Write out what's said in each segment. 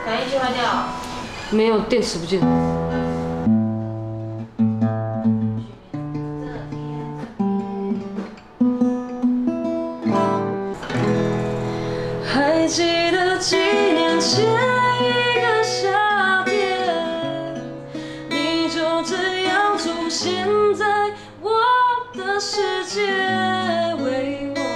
哪一句坏掉？ 没有，电池不见。还记得几年前一个夏天，你就这样出现在我的世界，为我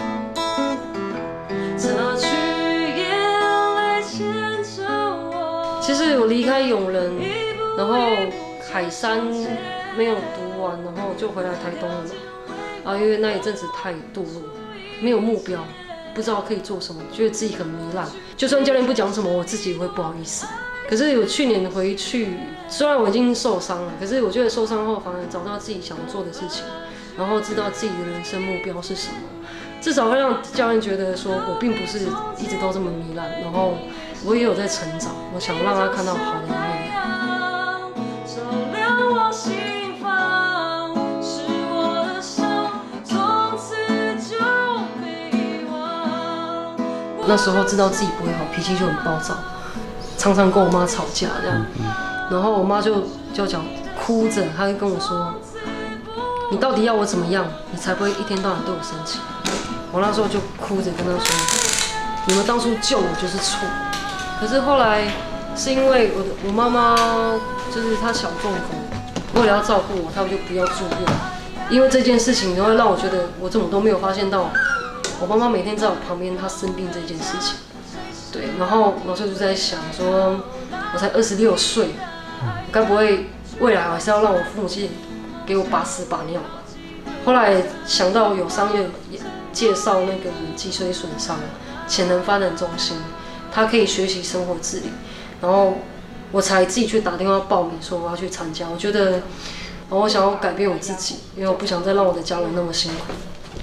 擦去眼泪，牵着我。其实我离开永仁，然后海山没有读完，然后就回来台东了嘛。啊，因为那一阵子太堕落，没有目标。不知道可以做什么，觉得自己很糜烂。就算教练不讲什么，我自己也会不好意思。可是我去年回去，虽然我已经受伤了，可是我觉得受伤后反而找到自己想做的事情，然后知道自己的人生目标是什么。至少会让教练觉得说我并不是一直都这么糜烂，然后我也有在成长。我想让他看到好的一面。那时候知道自己不会好，脾气就很暴躁，常常跟我妈吵架这样。然后我妈就讲哭着，她就跟我说：“你到底要我怎么样，你才不会一天到晚对我生气？”我那时候就哭着跟她说：“你们当初救我就是错。”可是后来是因为我妈妈就是她小中风，为了要照顾我，她就不要住院。因为这件事情，然后让我觉得我怎么都没有发现到。我妈妈每天在我旁边，她生病这件事情，对，然后老师就在想说，我才26岁，该不会未来还是要让我父母亲给我把屎把尿吧？后来想到有商业介绍那个脊髓损伤潜能发展中心，他可以学习生活自理，然后我才自己去打电话报名说我要去参加。我觉得我想要改变我自己，因为我不想再让我的家人那么辛苦。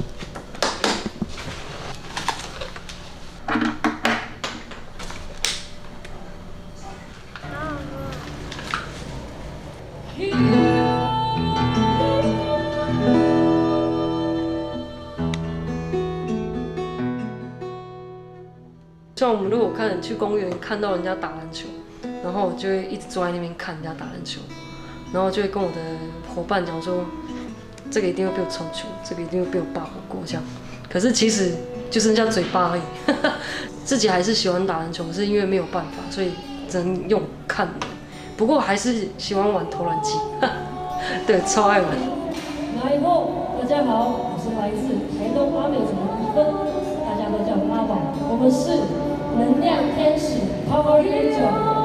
像我们如果去公园看到人家打篮球，然后我就会一直坐在那边看人家打篮球，然后就会跟我的伙伴讲说，这个一定会被我抽球，这个一定会被我霸火过这样。可是其实就剩下嘴巴而已，自己还是喜欢打篮球，是因为没有办法，所以只能用看的。不过还是喜欢玩投篮机，对，超爱玩。 来以后，大家好，我是来自台东阿美族1分，大家都叫我阿宝，我们是能量天使 Power Angel。